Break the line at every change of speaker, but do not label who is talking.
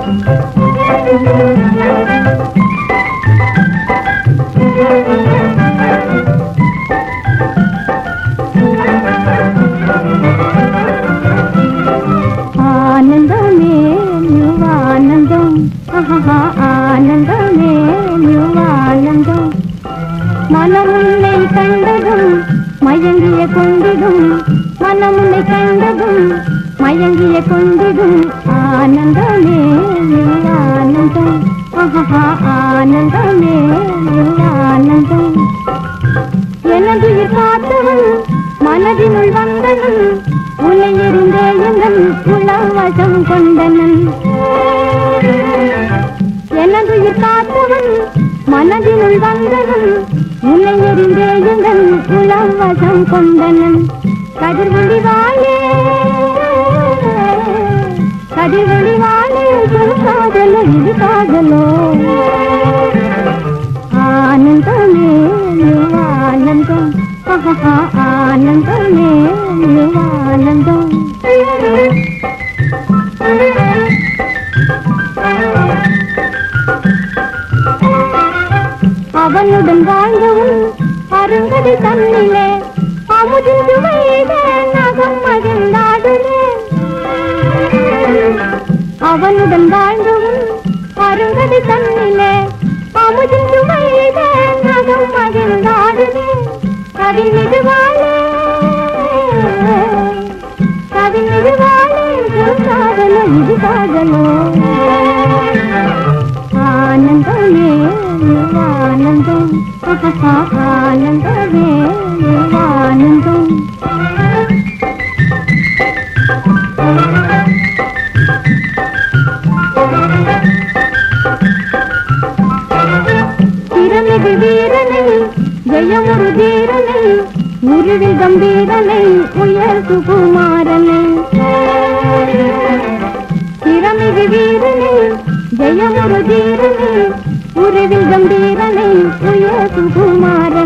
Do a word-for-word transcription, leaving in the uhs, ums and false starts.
ஆனந்தமே நிவானந்தம், ஆனந்தமே நிவானந்தம். மனமுன்னை கண்டதும் மயங்கிய கொண்டிடும், மனமுன்னை கண்டதும் மயங்கிய கொண்டிடும். ஆனந்தமே நிவானந்தம், ஆனந்தமே நிவானந்தம். எனதுயிர் காத்தவன் மனதினுள் வந்தவன், உன்னை எறிந்தே எங்கள் உலவசம் கொண்டனன். எனதுயிர் காத்தவன் மனதினுள் வந்தவன், உன்னை எறிந்தே எங்கள் உலவசம் கொண்டனன். கதிர்வொளி வாழே கதிர்வொளி வாழே, காதலோ இது காதலோ. ஆனந்தமே நிவானந்தம், ஆனந்தமே நிவானந்தம். அவனுடன் வாழ்ந்தவும் அருங்கதை தன்னிலே, அமுதின் சுவையிட நகம் மகிழ்ந்தாடுமே. அவனுடன் வாழ்ந்தவும் அருங்கதை தன்னிலே, அமுதின் சுவையிட நகம் மகிழ்ந்தாடுமே. கவின் மீது வாழே கவின் மீது வாழே, காதலோ இது காதலோ. ஆனந்தமே நிவானந்தம், ஆனந்தமே நிவானந்தம். திறமிகு வீரனை ஜெயமுரு தீரனை, உருவில் கம்பீரனை உயர் சுகுமாரனை. திறமிகு வீரனை ஜெயமுரு தீரனை, உருவில் கம்பீரனை உயர் சுகுமாரனை.